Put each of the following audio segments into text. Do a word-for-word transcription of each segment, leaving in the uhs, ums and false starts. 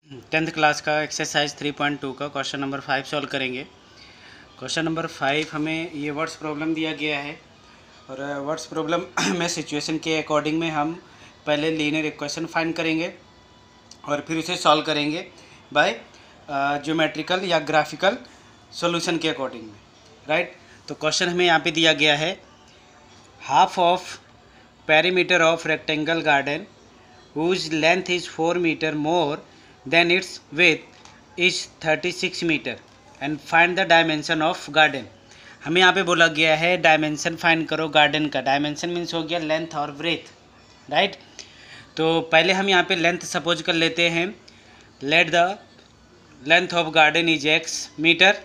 Tenth class का exercise three point two का question number five solve करेंगे। Question number five हमें ये वर्ड्स प्रॉब्लम दिया गया है और वर्ड्स प्रॉब्लम में सिचुएशन के अकॉर्डिंग में हम पहले लीनियर इक्वेशन फाइंड करेंगे और फिर उसे सॉल्व करेंगे बाय ज्योमेट्रिकल या ग्राफिकल सॉल्यूशन के अकॉर्डिंग में, राइट। तो क्वेश्चन हमें यहाँ पे दिया गया है, half of perimeter of rectangle garden whose length is four meter more than its width is thirty-six meter and find the dimension of garden। हमें यहाँ पे बोला गया है डायमेंशन फाइंड करो गार्डन का। डायमेंशन मीन्स हो गया लेंथ और ब्रेथ, राइट। तो पहले हम यहाँ पे लेंथ सपोज कर लेते हैं। Let the length of garden is x metre,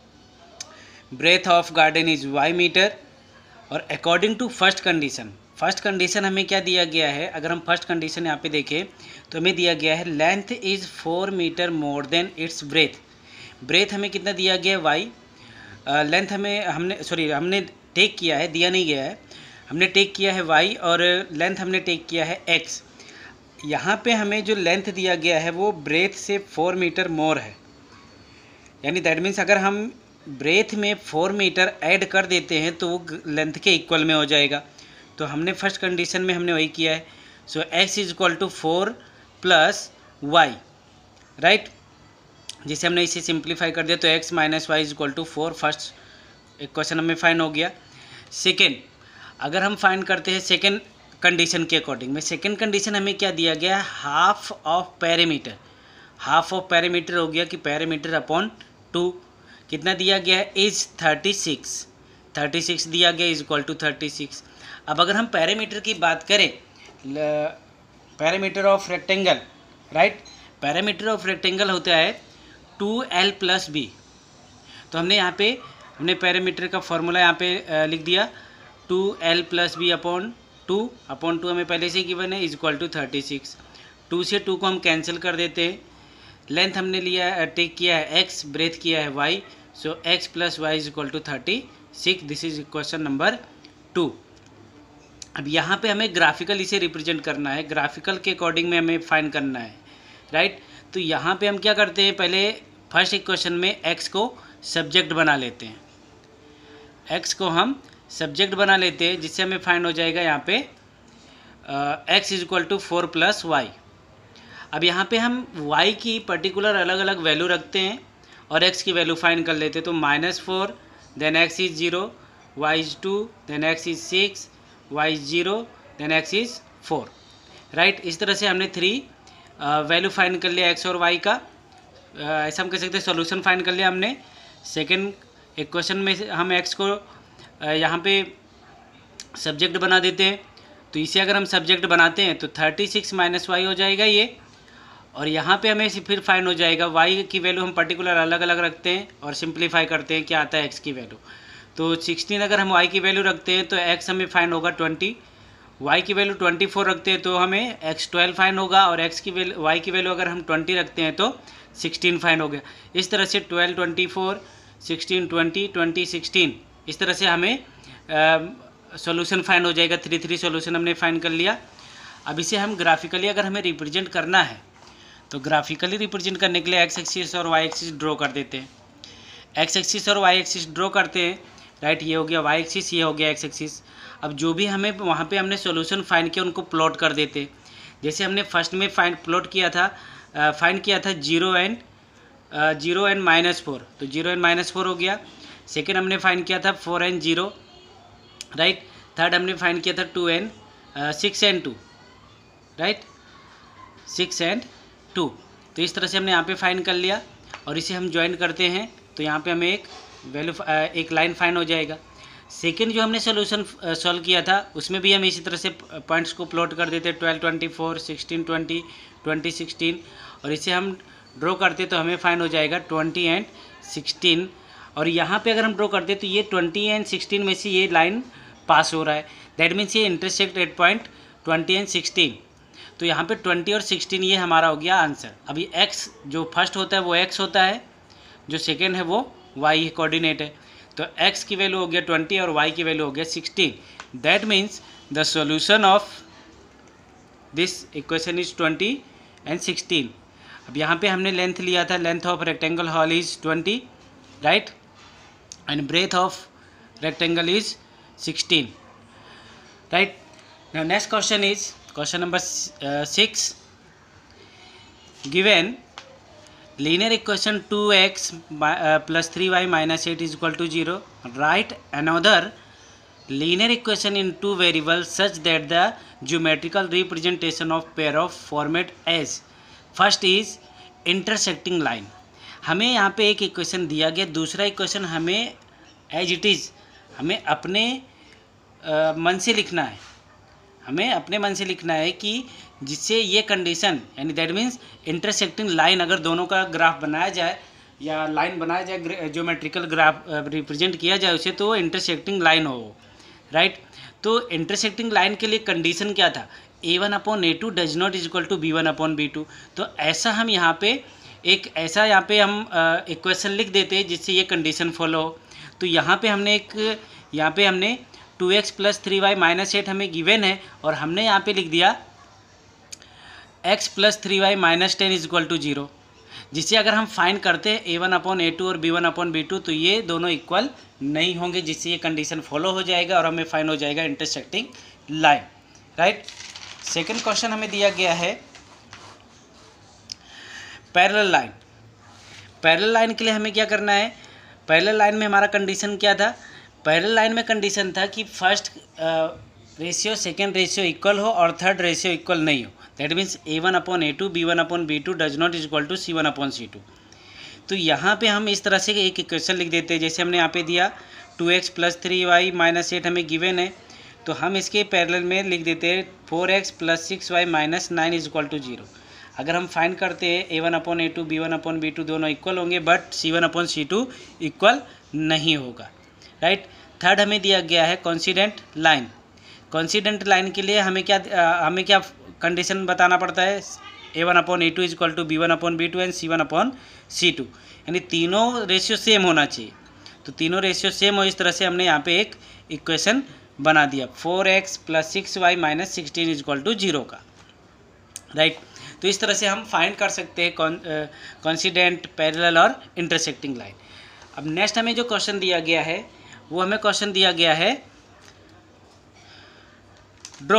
breadth of garden is y metre और according to first condition, first condition हमें क्या दिया गया है, अगर हम फर्स्ट कंडीशन यहाँ पे देखें तो हमें दिया गया है length is four metre more than its breadth. Breadth हमें कितना दिया गया है वाई, लेंथ हमें हमने सॉरी हमने टेक किया है, दिया नहीं गया है, हमने टेक किया है वाई और लेंथ हमने टेक किया है एक्स। यहाँ पे हमें जो लेंथ दिया गया है वो ब्रेथ से फोर मीटर मोर है, यानी दैट मीन्स अगर हम ब्रेथ में फोर मीटर ऐड कर देते हैं तो वो लेंथ के इक्वल में हो जाएगा। तो हमने फर्स्ट कंडीशन में हमने वही किया है। So x is equal to four plus y, right. जिसे हमने इसे सिंप्लीफाई कर दिया तो x minus y is equal to four. First equation हमें फाइंड हो गया। सेकेंड, अगर हम फाइंड करते हैं सेकेंड कंडीशन के अकॉर्डिंग में, सेकेंड कंडीशन हमें क्या दिया गया है, half of perimeter. Half of perimeter हो गया कि पेरीमीटर अपॉन टू, कितना दिया गया है, is thirty six. Thirty six दिया गया is equal to thirty six. अब अगर हम पैरामीटर की बात करें, parameter of rectangle, right, parameter of rectangle होता है टू एल प्लस बी। तो हमने यहाँ पे हमने पैरामीटर का फॉर्मूला यहाँ पे लिख दिया, two l plus b upon two, upon two हमें पहले से गिवन है, is equal to thirty six. Two से टू को हम कैंसिल कर देते हैं। लेंथ हमने लिया टेक किया है एक्स, ब्रेथ किया है y, so x plus y is equal to thirty six. This is question number two. अब यहाँ पे हमें ग्राफिकल इसे रिप्रेजेंट करना है, ग्राफिकल के अकॉर्डिंग में हमें फाइंड करना है, राइट। तो यहाँ पे हम क्या करते हैं, पहले फर्स्ट इक्वेशन में एक्स को सब्जेक्ट बना लेते हैं, एक्स को हम सब्जेक्ट बना लेते हैं, जिससे हमें फाइंड हो जाएगा यहाँ पे x is equal to four plus y. अब यहाँ पे हम वाई की पर्टिकुलर अलग अलग वैल्यू रखते हैं और एक्स की वैल्यू फाइंड कर लेते हैं। तो minus four, then x is zero, y is two, then x is six, y is zero, then x is four, right. इस तरह से हमने थ्री वैल्यू फाइंड कर लिया x और y का। uh, ऐसा हम कह सकते हैं सॉल्यूशन फाइंड कर लिया हमने। सेकेंड इक्वेशन में हम x को uh, यहाँ पे सब्जेक्ट बना देते हैं। तो इसे अगर हम सब्जेक्ट बनाते हैं तो थर्टी सिक्स माइनस वाई हो जाएगा ये, और यहाँ पे हमें फिर फाइंड हो जाएगा y की वैल्यू हम पर्टिकुलर अलग अलग रखते हैं और सिंप्लीफाई करते हैं, क्या आता है x की वैल्यू। तो सिक्सटीन अगर हम y की वैल्यू रखते हैं तो x हमें फाइंड होगा ट्वेंटी, y की वैल्यू ट्वेंटी फोर रखते हैं तो हमें x ट्वेल्व फाइंड होगा, और x की वैल्यू y की वैल्यू अगर हम ट्वेंटी रखते हैं तो सिक्सटीन फाइंड हो गया। इस तरह से twelve, twenty four, sixteen, twenty, twenty, sixteen, इस तरह से हमें सॉल्यूशन फाइंड हो जाएगा। थ्री थ्री सॉल्यूशन हमने फाइंड कर लिया। अब इसे हम ग्राफिकली अगर हमें रिप्रेजेंट करना है तो ग्राफिकली रिप्रेजेंट करने के लिए एक्स एक्सिस और वाई एक्सिस ड्रॉ कर देते हैं। एक्स एक्सिस और वाई एक्सिस ड्रॉ करते हैं, राइट। ये हो गया वाई एक्सिस, ये हो गया एक्स एक्सिस। अब जो भी हमें वहाँ पे हमने सॉल्यूशन फाइंड किया उनको प्लॉट कर देते हैं। जैसे हमने फर्स्ट में फाइंड प्लॉट किया था, फाइंड किया था zero and zero and minus four, तो जीरो एंड माइनस फोर हो गया। सेकेंड हमने फाइंड किया था four and zero, right. Third हमने फाइंड किया था two and six and two, right, six and two. तो इस तरह से हमने यहाँ पे फाइंड कर लिया और इसे हम ज्वाइन करते हैं तो यहाँ पे हमें एक वैल्यू एक लाइन फाइंड हो जाएगा। सेकेंड जो हमने सोल्यूशन सॉल्व किया था उसमें भी हम इसी तरह से पॉइंट्स को प्लॉट कर देते हैं, twelve, twenty four, sixteen, twenty, twenty, sixteen, और इसे हम ड्रॉ करते तो हमें फाइंड हो जाएगा ट्वेंटी एंड सिक्सटीन। और यहाँ पे अगर हम ड्रॉ करते तो ये ट्वेंटी एंड सिक्सटीन में से ये लाइन पास हो रहा है, दैट मीन्स ये intersect at point twenty and sixteen. तो यहाँ पे ट्वेंटी और सिक्सटीन ये हमारा हो गया आंसर। अभी x जो फर्स्ट होता है वो x होता है, जो सेकेंड है वो y कोऑर्डिनेट है। तो x की वैल्यू हो गया ट्वेंटी और y की वैल्यू हो गया sixteen. That means the solution of this equation is twenty and sixteen. अब यहाँ पे हमने लेंथ लिया था, length of rectangle hall is twenty, right, and breadth of rectangle is sixteen, right. Now next question is question number six. Given linear equation two x plus three y minus eight is equal to zero. Write another linear equation in two variables such that the geometrical representation of pair of format as. First is intersecting line. हमें यहाँ पे एक equation दिया गया, दूसरा equation हमें as it is हमें अपने आ, मन से लिखना है. हमें अपने मन से लिखना है कि जिससे ये कंडीशन, यानी दैट मीन्स इंटरसेक्टिंग लाइन अगर दोनों का ग्राफ बनाया जाए या लाइन बनाया जाए, ज्योमेट्रिकल ग्राफ रिप्रेजेंट किया जाए उसे, तो इंटरसेक्टिंग लाइन हो, राइट. तो इंटरसेक्टिंग लाइन के लिए कंडीशन क्या था, a one upon a two does not is equal to b one upon b two. तो ऐसा हम यहाँ पे एक ऐसा यहाँ पे हम इक्वेशन लिख देते हैं जिससे ये कंडीशन फॉलो हो. तो यहाँ पे हमने एक यहाँ पे हमने two x plus three y minus eight हमें गिवन है, और हमने यहाँ पे लिख दिया x plus three y minus ten is equal to zero, जिससे अगर हम फाइंड करते हैं a one upon a two और b one upon b two, तो ये दोनों इक्वल नहीं होंगे, जिससे ये कंडीशन फॉलो हो जाएगा और हमें फाइंड हो जाएगा intersecting line, right. Second question हमें दिया गया है पैरेलल लाइन. पैरेलल लाइन के लिए हमें क्या करना है, पैरेलल लाइन में हमारा कंडीशन क्या था, पैरेलल लाइन में कंडीशन था कि first ratio second ratio equal हो और थर्ड रेशियो इक्वल नहीं हो. That means a one upon a two b one upon b two does not is equal to c one upon c two. तो यहाँ पे हम इस तरह से एक इक्वेशन लिख देते हैं, जैसे हमने यहाँ पे दिया two x plus three y minus eight हमें गिवन है, तो हम इसके पैरेलल में लिख देते हैं four x plus six y minus nine is equal to zero. अगर हम फाइंड करते हैं a one upon a two b one upon b two दोनों इक्वल होंगे, but c one upon c two equal नहीं होगा, राइट. थर्ड हमें दिया गया है कॉन्सिडेंट लाइन. कॉन्सिडेंट लाइन के लिए हमें क्या आ, हमें क्या कंडीशन बताना पड़ता है, a one upon a two is equal to b one upon b two and c one upon c two, यानी तीनों रेशियो सेम होना चाहिए. तो तीनों रेशियो सेम हो, इस तरह से हमने यहाँ पे एक इक्वेशन बना दिया four x plus six y minus sixteen is equal to zero का, राइट. तो इस तरह से हम फाइंड कर सकते हैं कॉन्सिडेंट, पैरेलल और इंटरसेक्टिंग लाइन. अब नेक्स्ट हमें जो क्वेश्चन दिया गया है वो हमें क्वेश्चन दिया गया है draw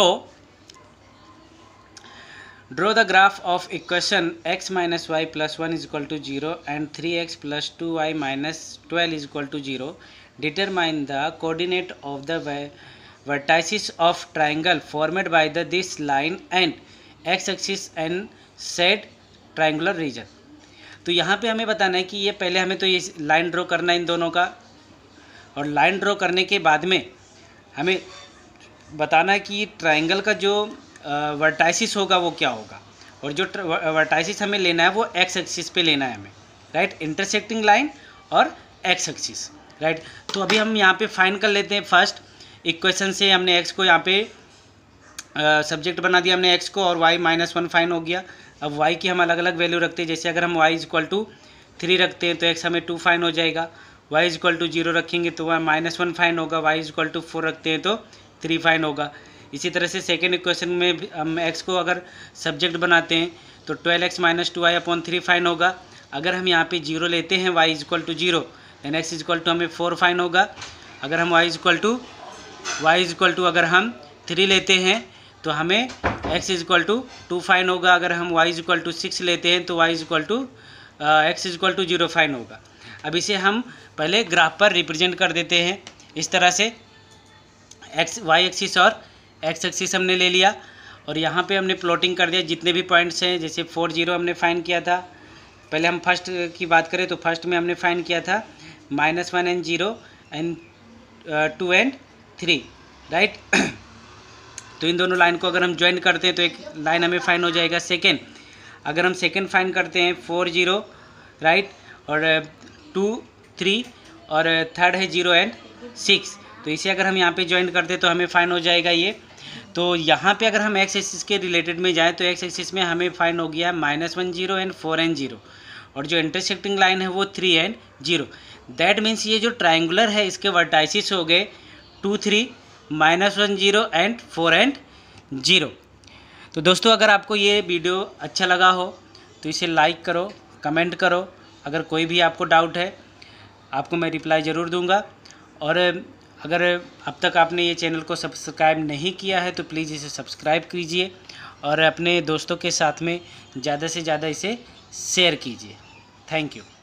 draw the graph of equation x minus y plus one is equal to zero and three x plus two y minus twelve is equal to zero. Determine the coordinate of the vertices of triangle formed by the this line and x axis and shade triangular region. तो यहाँ पे हमें बताना है कि ये पहले हमें तो ये लाइन ड्रॉ करना है इन दोनों का, और लाइन ड्रॉ करने के बाद में हमें बताना है कि ट्राइंगल का जो वर्टाइसिस होगा वो क्या होगा, और जो वर्टाइसिस हमें लेना है वो एक्स एक्सिस पे लेना है हमें, राइट. इंटरसेक्टिंग लाइन और एक्स एक्सिस, राइट. तो अभी हम यहाँ पे फाइंड कर लेते हैं. फर्स्ट इक्वेशन से हमने एक्स को यहाँ पे सब्जेक्ट बना दिया हमने एक्स को, और वाई माइनस वन फाइन हो गया. अब वाई की हम अलग अलग वैल्यू रखते हैं, जैसे अगर हम y is equal to three रखते हैं तो एक्स हमें टू फाइन हो जाएगा. Y is equal to zero रखेंगे तो वह माइनस वन फाइन होगा. Y is equal to four रखते हैं तो थ्री फाइन होगा. इसी तरह से सेकेंड इक्वेशन में हम एक्स को अगर सब्जेक्ट बनाते हैं तो twelve x minus two y upon three find होगा. अगर हम यहाँ पे जीरो लेते हैं y is equal to zero, then x is equal to हमें फोर फाइन होगा. अगर हम y is equal to y is equal to अगर हम थ्री लेते हैं तो हमें x is equal to two find होगा. अगर हम y is equal to six लेते हैं तो y is equal to x is equal to zero find होगा. अब इसे हम पहले ग्राफ पर रिप्रेजेंट कर देते हैं इस तरह से. एक्स वाई एक्सिस और एक्स एक्सिस हमने ले लिया, और यहाँ पे हमने प्लॉटिंग कर दिया जितने भी पॉइंट्स हैं. जैसे फोर जीरो हमने फाइन किया था, पहले हम फर्स्ट की बात करें तो फर्स्ट में हमने फाइन किया था minus one and zero and two and three, right. तो इन दोनों लाइन को अगर हम ज्वाइन करते हैं तो एक लाइन हमें फाइन हो जाएगा. सेकेंड अगर हम सेकेंड फाइन करते हैं फोर जीरो, राइट, और टू थ्री, और थर्ड है जीरो एंड सिक्स, तो इसे अगर हम यहाँ पे ज्वाइन करते हैं तो हमें फाइन हो जाएगा ये. तो यहाँ पे अगर हम एक्स एक्सिस के रिलेटेड में जाएँ तो एक्स एक्सिस में हमें फाइन हो गया minus one zero and four and zero, और जो इंटरसेक्टिंग लाइन है वो three and zero. That means ये जो ट्राइंगुलर है इसके वर्टाइसिस हो गए two three minus one zero and four and zero. तो दोस्तों अगर आपको ये वीडियो अच्छा लगा हो तो इसे लाइक करो, कमेंट करो। अगर कोई भी आपको डाउट है आपको मैं रिप्लाई ज़रूर दूंगा। और अगर अब तक आपने ये चैनल को सब्सक्राइब नहीं किया है तो प्लीज़ इसे सब्सक्राइब कीजिए और अपने दोस्तों के साथ में ज़्यादा से ज़्यादा इसे शेयर कीजिए। Thank you.